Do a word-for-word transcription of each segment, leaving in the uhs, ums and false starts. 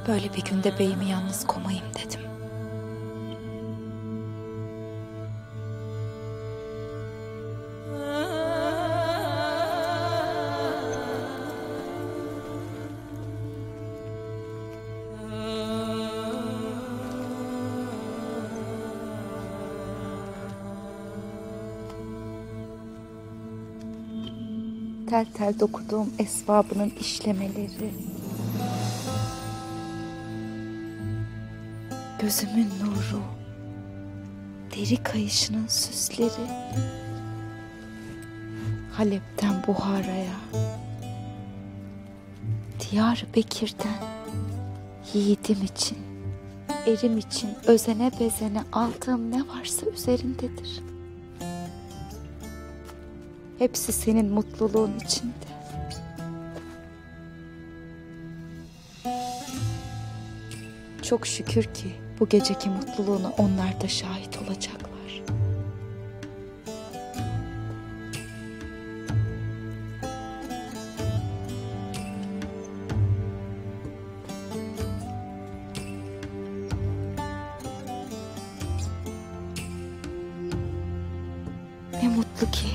Böyle bir günde beyimi yalnız komayım dedim. Tel tel dokuduğum esvabının işlemeleri, gözümün nuru, deri kayışının süsleri, Halep'ten Buhara'ya, Diyar Bekir'den yiğidim için, erim için özene bezene aldığım ne varsa üzerindedir. Hepsi senin mutluluğun içinde. Çok şükür ki bu geceki mutluluğuna onlar da şahit olacaklar. Ne mutlu ki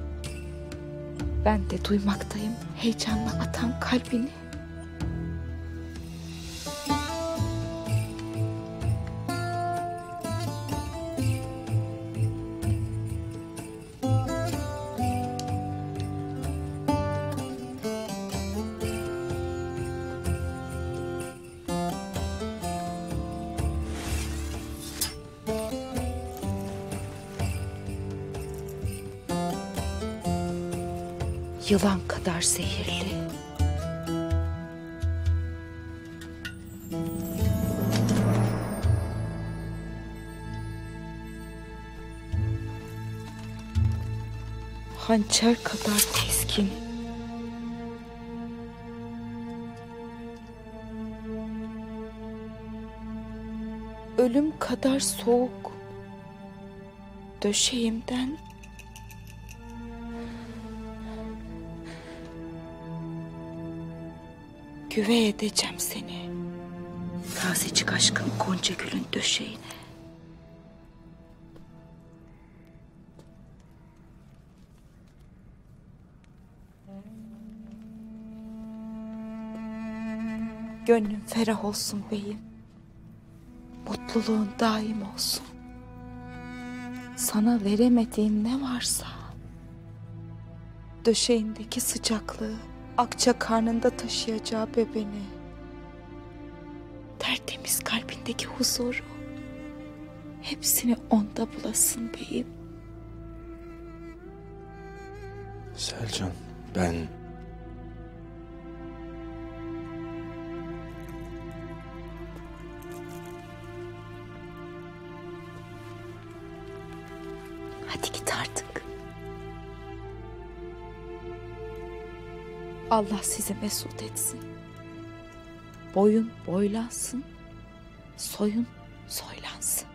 ben de duymaktayım heyecanla atan kalbini. Yılan kadar zehirli. Hançer kadar keskin. Ölüm kadar soğuk. Döşeğimden güve edeceğim seni. Tazecik aşkın Gonca Gül'ün döşeğine. Gönlün ferah olsun beyim. Mutluluğun daim olsun. Sana veremediğim ne varsa, döşeğindeki sıcaklığı, akça karnında taşıyacağı bebeğini, tertemiz kalbindeki huzuru, hepsini onda bulasın beyim. Selcan, ben... Hadi git artık. Allah sizi mesut etsin. Boyun boylansın, soyun soylansın.